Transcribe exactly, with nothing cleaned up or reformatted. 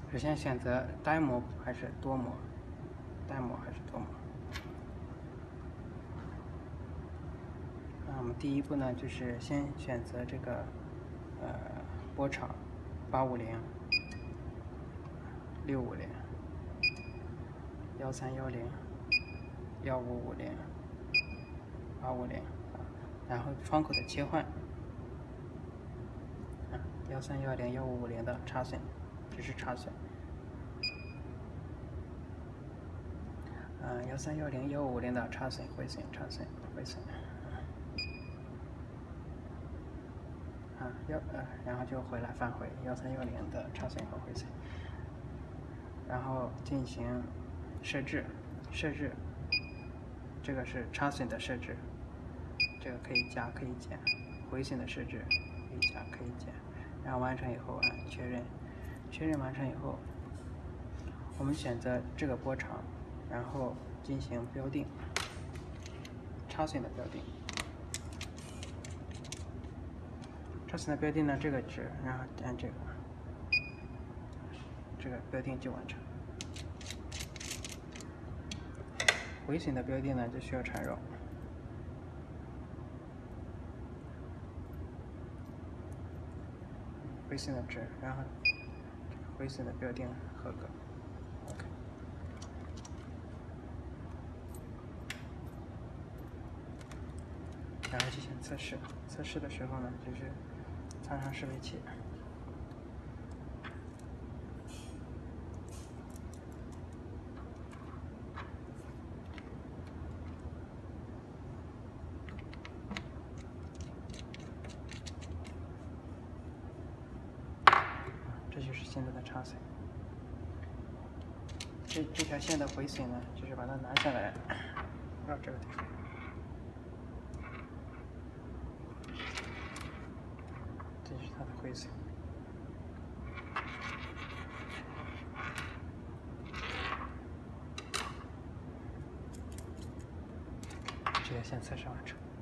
首先选择单模还是多模，单模还是多模。那我们第一步呢，就是先选择这个呃波长八五零、六五零、幺三幺零、幺五五零、八五零，然后窗口的切换，啊，幺三幺零、幺五五零的插损，只是插损。嗯，幺三幺零、幺五五零的插损、回损、插损、回损。啊，幺呃，然后就回来返回幺三幺零的插损和回损，然后进行设置，设置，这个是插损的设置，这个可以加可以减，回损的设置可以加可以减，然后完成以后按确认，确认完成以后，我们选择这个波长，然后进行标定，插损的标定。插损的标定呢，这个值，然后按这个，这个标定就完成。回损的标定呢，就需要缠绕。回损的值，然后回损的标定合格。OK。然后进行测试，测试的时候呢，就是插上识别器。这就是现在的插损。这这条线的回损呢，就是把它拿下来，到这个地方。这是它的回损。这条线测试完成。